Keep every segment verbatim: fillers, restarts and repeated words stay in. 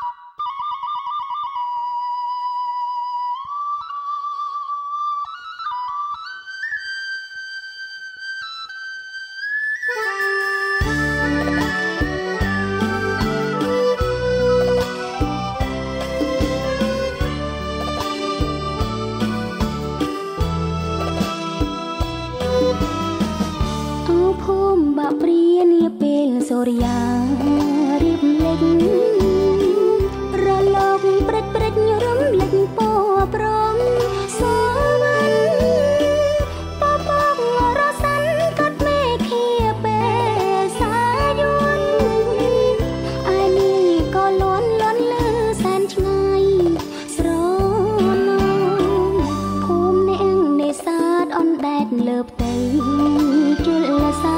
សូរិយារៀបលេងរលកព្រិចព្រិចរំលេចពណ៌ព្រំសវណ្ណបបករសាន់កាត់មេឃាពេសាយន់អាយនេះក៏លន់លន់លឺសែនឆ្ងាយស្រណោភូមិនាងនេសាទអនដែតលើផ្ទៃជលសា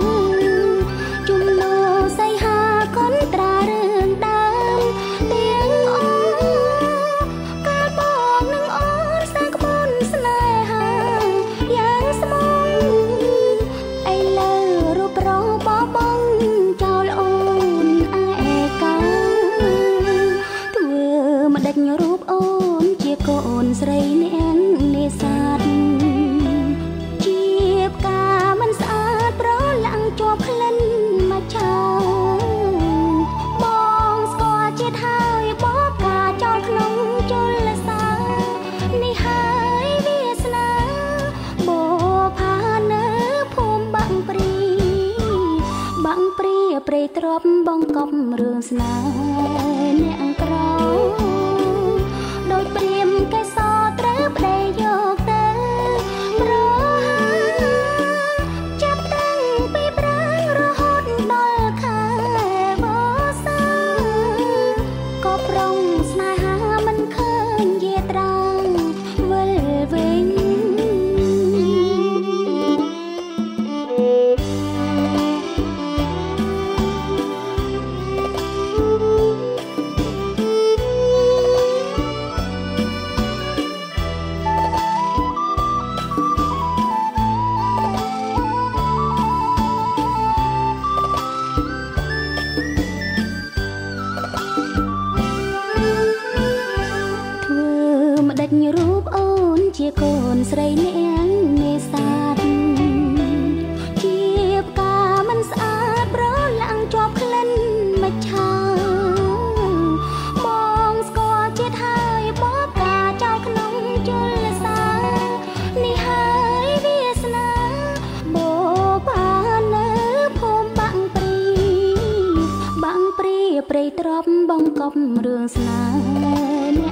ស្រីនាងនេសាទជាផ្កាមិនស្អាតប្រឡាំងជាប់ក្លិនមកឆាបងស្គាល់ចិត្តហើយបបការចោលក្នុងជលសានេះហើយវាសនាបផានៅភូមិបាំងព្រីបាំងព្រីព្រៃទ្របបងកប់រឿងស្នេហ៍អ្នកក្រដោយព្រាមកែសត្រូវប្តីយកទៅប្រហាចាប់តាំងពីប្រាំងរហូតដល់ខែបសាក៏ប្រុងស្នេហាមិនឃើញយាត្រាវិលវិញរូបអូនជាកូនស្រីនាងនេសាទជាផ្កាមិនស្អាតប្រឡាំងជាប់ក្លិនមកឆាបងស្គាល់ចិត្តហើយបបការចោលក្នុងជលសានេះហើយវាសនាបបនៅភូមិបាំងព្រីបាំងព្រីព្រៃទ្របបងកប់រឿងស្នេហ៍